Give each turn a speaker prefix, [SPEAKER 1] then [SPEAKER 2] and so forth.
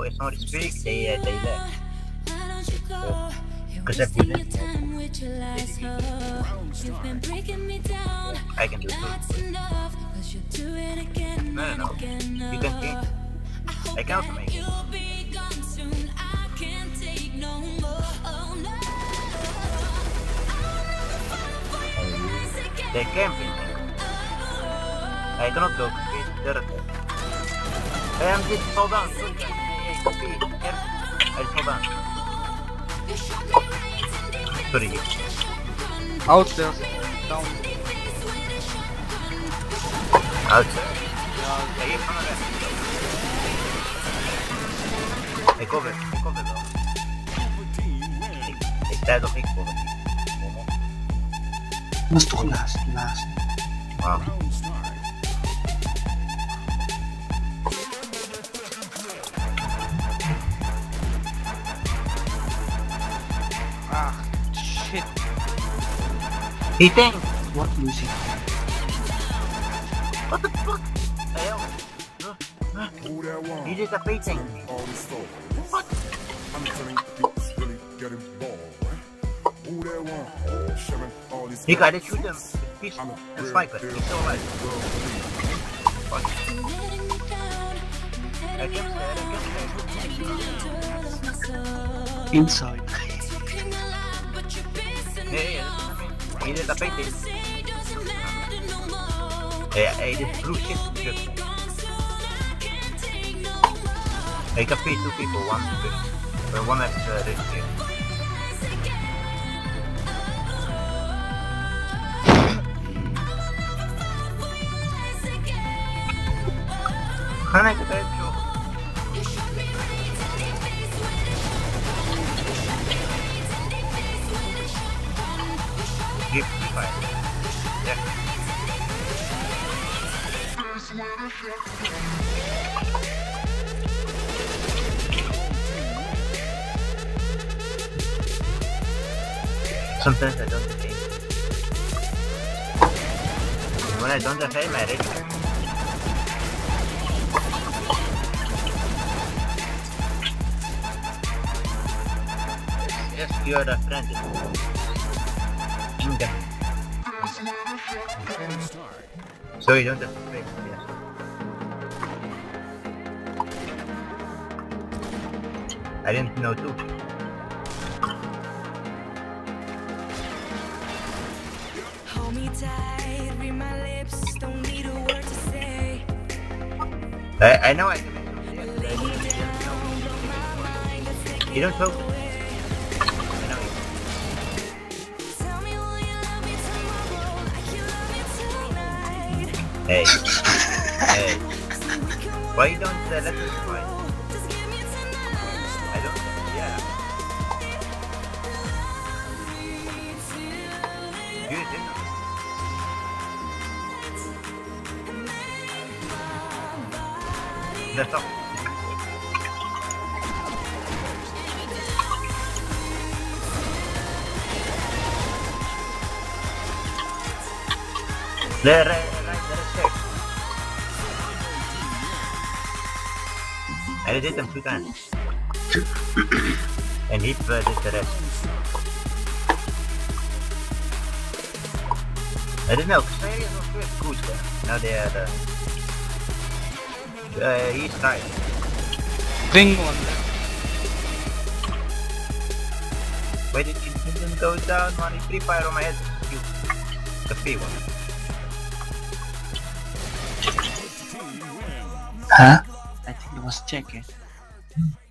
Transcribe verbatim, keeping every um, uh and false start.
[SPEAKER 1] when somebody speaks, they uh, they left. Because I put it. I can do it. No, no, no. You can change it. I can also make it. They're camping. I cannot go. They're Hey, I'm just fall down. Sorry, guys. Hey, copy. Careful. I fall down. Sorry.
[SPEAKER 2] Outstairs. Down.
[SPEAKER 1] Outside. Hey, here, come on. Hey, cover. Hey, cover, bro. Ik sta toch niet voor het.
[SPEAKER 3] Dat is toch laatst, laatst.
[SPEAKER 1] Wow.
[SPEAKER 2] Ah, shit.
[SPEAKER 1] He thinks.
[SPEAKER 3] What, Lucy?
[SPEAKER 1] What the fuck? Hey, yo. Huh? Huh? He just a painting. What? He got to shoot him with pistol and sniper. He's still alive. Fuck. I can't say, I can't say.
[SPEAKER 3] Inside.
[SPEAKER 1] Hey, yeah, he did a painting. Hey, hey, this blue shit. I can feed two people, one uh, one has uh, this shit. Can I get that job? Give me five. Yeah. Sometimes I don't have aim. When I don't have aim, I ready. Yes, you are a friend. Okay. So you don't have to pay, yes. I didn't know too.
[SPEAKER 4] Hold me tight, read my lips, don't need a word to say.
[SPEAKER 1] I, I know I can make something. Yes, I you don't talk. I know you.
[SPEAKER 4] Tell me will you love me tomorrow like you love me tonight.
[SPEAKER 1] Hey. Hey. Why you don't uh, let us fight?
[SPEAKER 4] Just give me tonight.
[SPEAKER 1] I don't. Yeah. You didn't. That's all. There, right, right, there is safe. I did them two times. And he uh, did the rest. I didn't know, because Syria was first good there. Now they are the... Uh, he's tired.
[SPEAKER 2] Bring one.
[SPEAKER 1] Why did you didn't go down, man? He free fire on my head. You. The free one.
[SPEAKER 3] Huh? I think it was check, eh?